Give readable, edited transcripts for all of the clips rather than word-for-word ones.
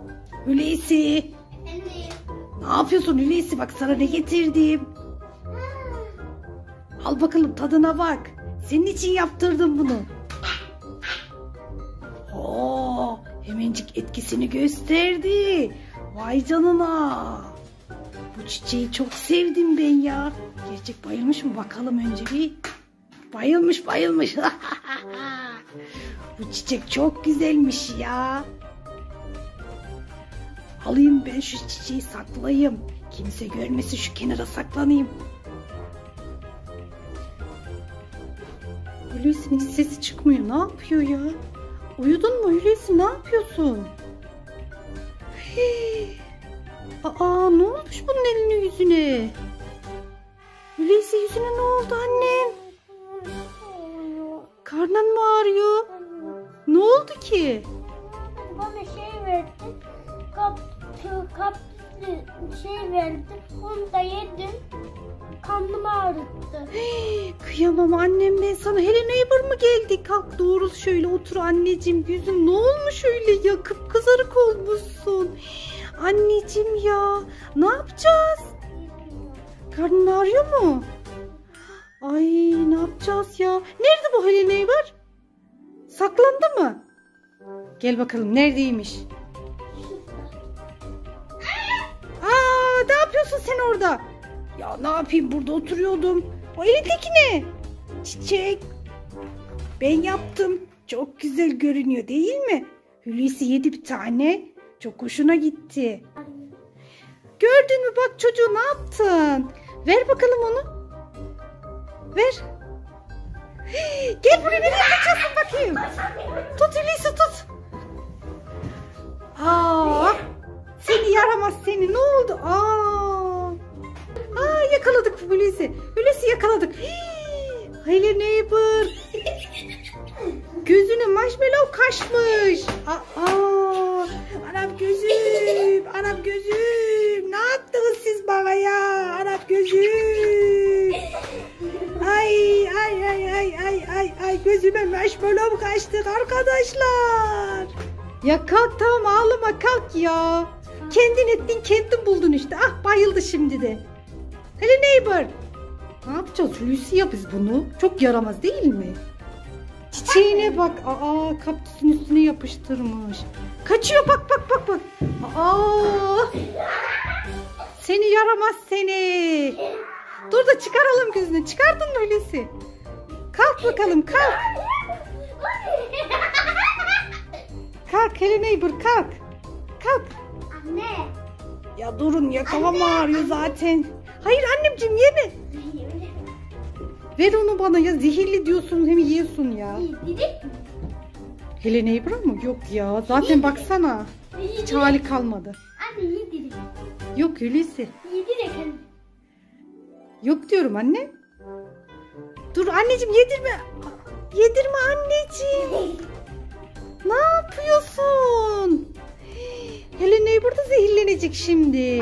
Hulusi. Efendim. Ne yapıyorsun Hulusi? Bak sana ne getirdim. Al bakalım tadına bak. Senin için yaptırdım bunu. Oo, hemencik etkisini gösterdi. Vay canına. Bu çiçeği çok sevdim ben ya. Gerçek bayılmış mı bakalım önce bir. Bayılmış bayılmış. Bu çiçek çok güzelmiş ya. Alayım ben şu çiçeği saklayayım. Kimse görmesin, şu kenara saklanayım. Hulusi'nin hiç sesi çıkmıyor. Ne yapıyor ya? Uyudun mu Hulusi? Ne yapıyorsun? Hii. Aa, ne olmuş bunun eline yüzüne? Hulusi yüzüne ne oldu annem? Karnın mı ağrıyor? Ne oldu ki? Bana şey verdi. Kap şey verdi. Onu da yedim. Karnımı ağrıttı. Hey, kıyamam annem ben sana. Hello Neighbor mı geldi? Kalk doğru şöyle otur anneciğim. Yüzün ne olmuş öyle ya? Kıpkızarık olmuşsun. Anneciğim ya. Ne yapacağız? Karnın ağrıyor mu? Ay ne yapacağız ya? Nerede bu Hello Neighbor? Saklandı mı? Gel bakalım neredeymiş? Aa, ne yapıyorsun sen orada? Ya ne yapayım, burada oturuyordum. O elindeki ne? Çiçek. Ben yaptım. Çok güzel görünüyor değil mi? Hulusi yedi bir tane. Çok hoşuna gitti. Gördün mü bak çocuğu, ne yaptın? Ver bakalım onu. Ver. Gel buraya, nereye kaçıyorsun bakayım. Tut Hulusi tut. Aa, seni yaramaz seni, ne oldu? Aa, yakaladık Hulusi. Hulusi yakaladık. Hello Neighbor. Gözüne marshmallow kaçmış. Anam gözüm. Anam gözüm. Ne yaptınız siz bana ya? Anam gözüm. Ay gözüme marshmallow kaçtık arkadaşlar. Ya kalk tamam, ağlama kalk ya. Kendin ettin kendin buldun işte. Ah, bayıldı şimdi de. Hello Neighbor. Ne yapacağız Hulusi'ye biz bunu? Çok yaramaz değil mi? Çiçeğine bak. Aa, kaktüsün üstüne yapıştırmış. Kaçıyor bak. Aa, seni yaramaz seni. Dur da çıkaralım gözünü. Çıkardın mı Hulusi? Kalk bakalım kalk. Kalk Hello Neighbor kalk. Kalk. Anne. Ya durun ya, kafam ağrıyor zaten. Hayır annemciğim yeme. Ver onu bana ya, zehirli diyorsun hem yiyorsun ya. Yedirek mi? Hello Neighbor mu? Yok ya, zaten baksana. Hiç hali kalmadı. Anne yedirek. Yok Hulusi. Yedirek anne. Yok diyorum anne. Dur anneciğim, yedirme. Yedirme anneciğim. Ne yapıyorsun? Hello Neighbor da zehirlenecek şimdi.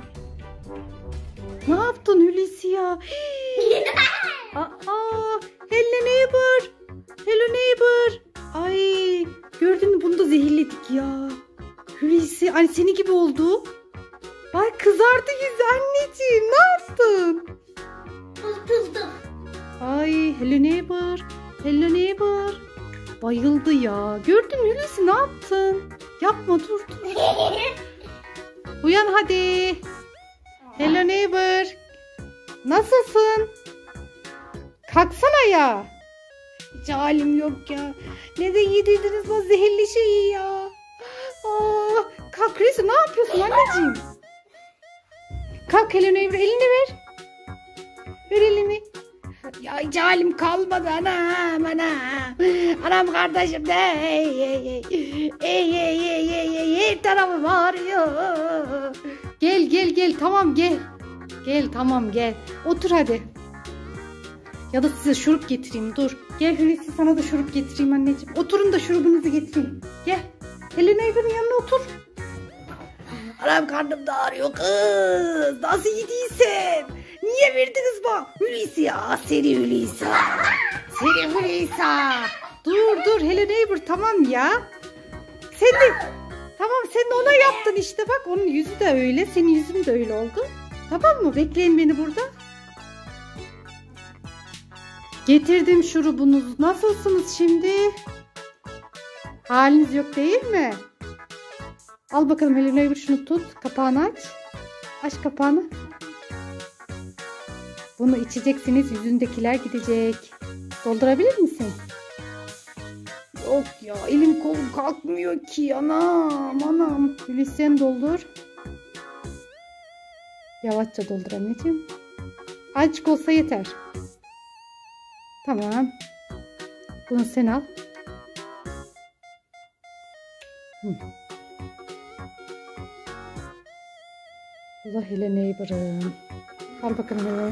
Ne yaptın Hulusi ya? Hello Neighbor. Hello Neighbor. Ay, gördün mü, bunu da zehirledik ya. Hulusi hani seni gibi oldu. Bak kızardı yüzü anneciğim. Ne yaptın? Atıldım. Ay Hello Neighbor. Hello Neighbor. Bayıldı ya. Gördün mü Hulusi, ne yaptın? Yapma dur. Uyan hadi. Hello Neighbor. Nasılsın? Kalksana ya. Hiç halim yok ya. Neden yedirdiniz bu zehirli şeyi ya? Kalk Hulusi, ne yapıyorsun anneciğim? Kalk Hello Neighbor, elini ver. Ver elini. Ya hiç halim kalmadı anam. Anam kardeşim de. Her tarafım ağrıyor. Gel tamam gel. Gel tamam gel. Otur hadi. Ya da size şurup getireyim, dur. Gel Hulusi, sana da şurup getireyim anneciğim. Oturun da şurubunuzu getireyim. Gel. Hello Neighbor'ın yanına otur. Anam karnım da ağrıyor kız. Nasıl yediysen. Niye verdiniz bana? Hulusi ya. Seni Hulusi. Seni Hulusi. Dur Hello Neighbor tamam ya. Tamam sen ona yaptın işte bak. Onun yüzü de öyle. Senin yüzün de öyle oldu. Tamam mı? Bekleyin beni burada. Getirdim şurubunuzu. Nasılsınız şimdi? Haliniz yok değil mi? Al bakalım Hello Neighbor şunu tut. Kapağını aç. Aç kapağını. Bunu içeceksiniz. Yüzündekiler gidecek. Doldurabilir misin? Yok ya elim kolum kalkmıyor ki. Anam. Hulusi sen doldur. Yavaşça doldur anneciğim. Azıcık olsa yeter. Tamam. Bunu sen al. Allah Hello Neighbor'ım. Al bakalım hele.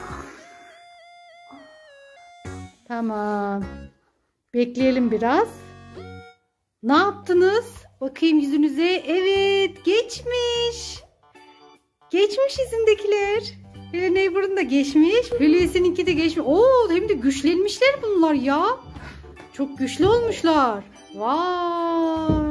Tamam. Bekleyelim biraz. Ne yaptınız? Bakayım yüzünüze. Evet geçmiş. Geçmiş yüzündekiler. Hello Neighbor'ın da geçmiş. Hulusi'ninki de geçmiş. Oo hem de güçlenmişler bunlar ya. Çok güçlü olmuşlar. Vay.